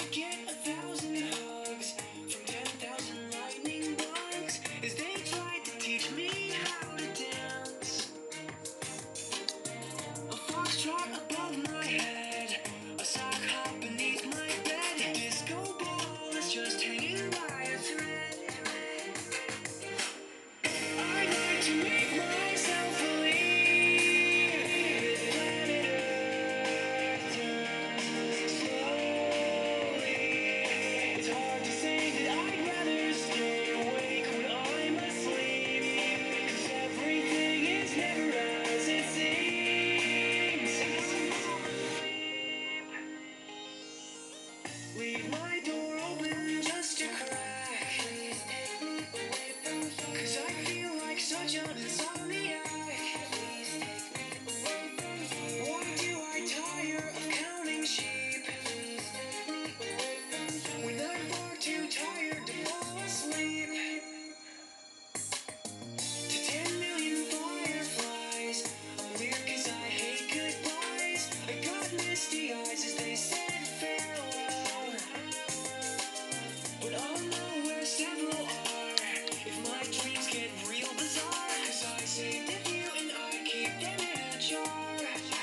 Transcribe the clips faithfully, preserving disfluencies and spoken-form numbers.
get a thousand hugs from ten thousand lightning bugs as they tried to teach me how to dance. A foxtrot above my head, a sock hop beneath my bed, a disco ball is just hanging by a thread. I like to make myself believe that planet Earth turns slowly. It's hard to say that I'd rather stay awake when I'm asleep, 'cause everything is never as it seems. Leave my door open just a crack, 'cause I feel like such an insomniac. Why do I tire of counting sheep when I'm far too tired to fall asleep? To ten million fireflies, I'm weird 'cause I hate goodbyes. I got misty eyes as they said farewell, but I'll know where several are if my dreams get real bizarre, 'cause I saved a few and I keep them in a jar.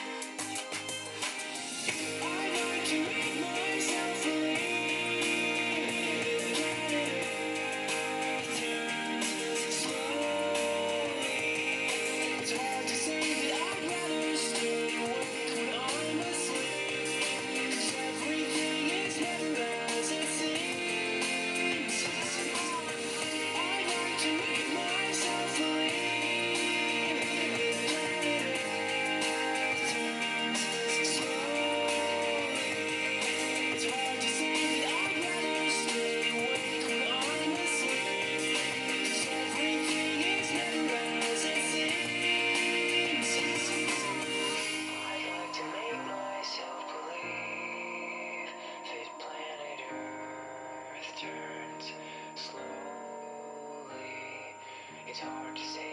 I like to make myself believe planet Earth turns slowly. It's hard to say that I'd rather stay awake when I'm asleep, 'cause everything is never as it seems. I like to make myself believe planet Earth turns slowly. It's hard to say that I'd rather stay awake when I'm asleep, 'cause everything is never as it seems. I'd like to make myself believe that planet Earth turns slowly. It's hard to say